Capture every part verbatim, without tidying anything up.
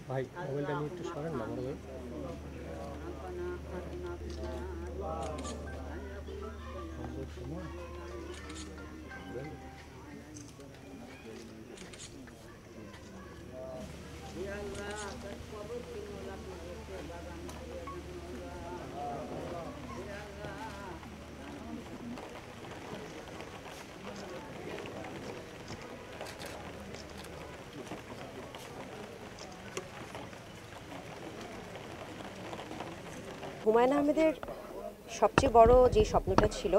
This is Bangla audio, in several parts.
ভাই মোবাইলটা নিয়ে একটু সরেন না বড় ভাই। হুমায়ূন আহমেদের সবচেয়ে বড় যে স্বপ্নটা ছিল,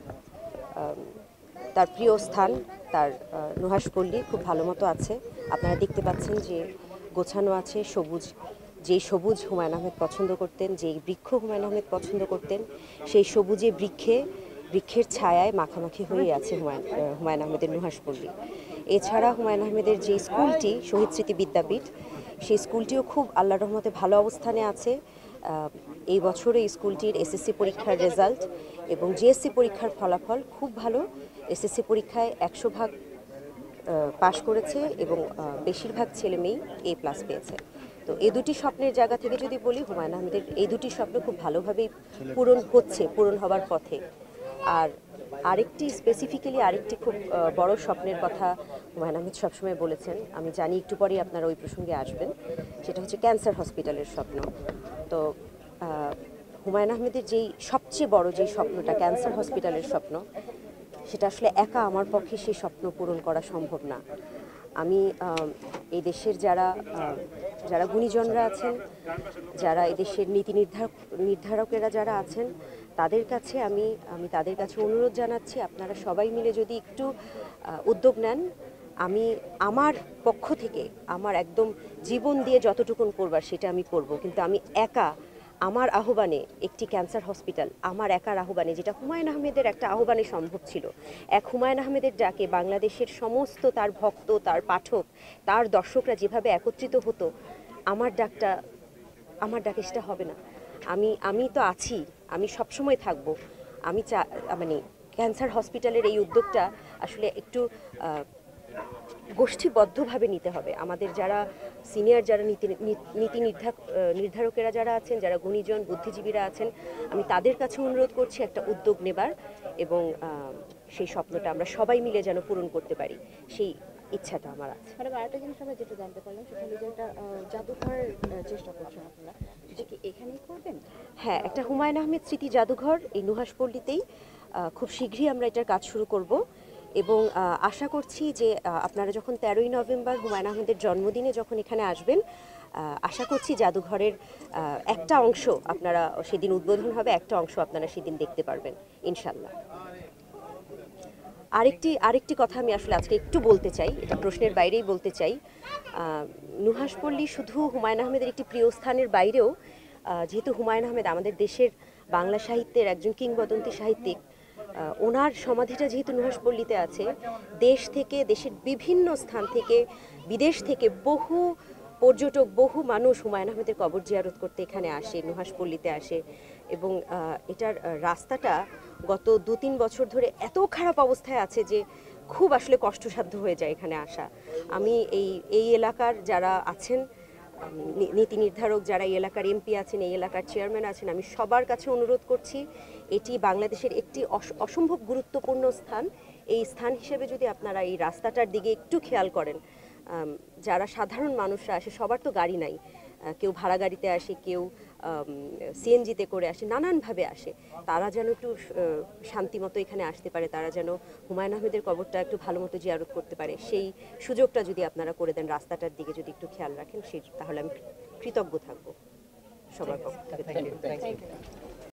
তার প্রিয় স্থান, তার নুহাশপল্লী খুব ভালো মতো আছে। আপনারা দেখতে পাচ্ছেন যে গোছানো আছে, সবুজ। যেই সবুজ হুমায়ূন আহমেদ পছন্দ করতেন, যেই বৃক্ষ হুমায়ূন আহমেদ পছন্দ করতেন, সেই সবুজে বৃক্ষে বৃক্ষের ছায়ায় মাখামাখি হয়ে আছে হুমায়ূন হুমায়ূন আহমেদের নুহাশপল্লী। এছাড়া হুমায়ূন আহমেদের যে স্কুলটি, শহীদ স্মৃতি বিদ্যাপীঠ, সেই স্কুলটিও খুব আল্লাহর রহমতে ভালো অবস্থানে আছে। এই বছর এই স্কুলটির এসএসসি পরীক্ষার রেজাল্ট এবং জিএসসি পরীক্ষার ফলাফল খুব ভালো। এসএসসি পরীক্ষায় একশো ভাগ পাশ করেছে এবং বেশিরভাগ ছেলে মেয়েই এ প্লাস পেয়েছে। তো এই দুটি স্বপ্নের জায়গা থেকে যদি বলি, হুমায়ূন আহমেদের এই দুটি স্বপ্ন খুব ভালোভাবেই পূরণ হচ্ছে, পূরণ হবার পথে। আর আরেকটি স্পেসিফিক্যালি আরেকটি খুব বড় স্বপ্নের কথা হুমায়ূন আহমেদ সবসময় বলেছেন, আমি জানি একটু পরেই আপনারা ওই প্রসঙ্গে আসবেন, সেটা হচ্ছে ক্যান্সার হসপিটালের স্বপ্ন। তো হুমায়ূন আহমেদের যেই সবচেয়ে বড় যেই স্বপ্নটা, ক্যান্সার হসপিটালের স্বপ্ন, সেটা আসলে একা আমার পক্ষে সেই স্বপ্ন পূরণ করা সম্ভব না। আমি এই দেশের যারা যারা গুণীজনরা আছেন, যারা এদেশের নীতি নির্ধারক নির্ধারকেরা যারা আছেন, তাদের কাছে আমি আমি তাদের কাছে অনুরোধ জানাচ্ছি, আপনারা সবাই মিলে যদি একটু উদ্যোগ নেন, আমি আমার পক্ষ থেকে আমার একদম জীবন দিয়ে যতটুকুন করবার সেটা আমি করব, কিন্তু আমি একা আমার আহ্বানে একটি ক্যান্সার হসপিটাল, আমার একার আহ্বানে, যেটা হুমায়ূন আহমেদের একটা আহ্বানে সম্ভব ছিল, এক হুমায়ূন আহমেদের ডাকে বাংলাদেশের সমস্ত তার ভক্ত, তার পাঠক, তার দর্শকরা যেভাবে একত্রিত হতো, আমার ডাকটা আমার ডাকে সেটা হবে না। আমি আমি তো আছি, আমি সবসময় থাকব। আমি চা মানে ক্যান্সার হসপিটালের এই উদ্যোগটা আসলে একটু গোষ্ঠীবদ্ধভাবে নিতে হবে। আমাদের যারা সিনিয়র, যারা নীতি নীতি নির্ধারকেরা যারা আছেন, যারা গুণীজন বুদ্ধিজীবীরা আছেন, আমি তাদের কাছে অনুরোধ করছি একটা উদ্যোগ নেবার, এবং সেই স্বপ্নটা আমরা সবাই মিলে যেন পূরণ করতে পারি, সেই ইচ্ছাটা আমার আছে। ম্যাডাম, আরেকটা জিনিস আমরা যেটা জানতে পারলাম, সেটা হলো যে একটা জাদুঘর চেষ্টা করছেন আপনারা, সেটা কি এখানেই করবেন? হ্যাঁ, একটা হুমায়ূন আহমেদ স্মৃতি জাদুঘর এই নুহাশপল্লীতেই খুব শীঘ্রই আমরা এটার কাজ শুরু করব, এবং আশা করছি যে আপনারা যখন তেরোই নভেম্বর হুমায়ূন আহমেদের জন্মদিনে যখন এখানে আসবেন, আশা করছি জাদুঘরের একটা অংশ আপনারা সেদিন উদ্বোধন হবে, একটা অংশ আপনারা সেদিন দেখতে পারবেন ইনশাল্লাহ। আরেকটি আরেকটি কথা আমি আসলে আজকে একটু বলতে চাই, এটা প্রশ্নের বাইরেই বলতে চাই। নুহাশপল্লী শুধু হুমায়ূন আহমেদের একটি প্রিয় স্থানের বাইরেও, যেহেতু হুমায়ূন আহমেদ আমাদের দেশের বাংলা সাহিত্যের একজন কিংবদন্তি সাহিত্যিক, ওনার সমাধিটা যেহেতু নুহাশপল্লীতে আছে, দেশ থেকে, দেশের বিভিন্ন স্থান থেকে, বিদেশ থেকে বহু পর্যটক, বহু মানুষ হুমায়ূন আহমেদের কবর জিয়ারত করতে এখানে আসে, নুহাশপল্লীতে আসে। এবং এটার রাস্তাটা গত দু তিন বছর ধরে এত খারাপ অবস্থায় আছে যে খুব আসলে কষ্টসাধ্য হয়ে যায় এখানে আসা। আমি এই এই এলাকার যারা আছেন, নীতি নির্ধারক যারা এই এলাকার এমপি আছেন, এই এলাকার চেয়ারম্যান আছেন, আমি সবার কাছে অনুরোধ করছি, এটি বাংলাদেশের একটি অসম্ভব গুরুত্বপূর্ণ স্থান। এই স্থান হিসেবে যদি আপনারা এই রাস্তাটার দিকে একটু খেয়াল করেন, যারা সাধারণ মানুষরা আসে, সবার তো গাড়ি নাই, কেউ ভাড়া গাড়িতে আসে, কেউ সিএনজিতে করে আসে, নানানভাবে আসে, তারা যেন একটু শান্তিমতো এখানে আসতে পারে, তারা যেন হুমায়ূন আহমেদের কবরটা একটু ভালো মতো জিয়ারত করতে পারে, সেই সুযোগটা যদি আপনারা করে দেন, রাস্তাটার দিকে যদি একটু খেয়াল রাখেন, সেই তাহলে আমি কৃতজ্ঞ থাকবো সবার পক্ষ থেকে।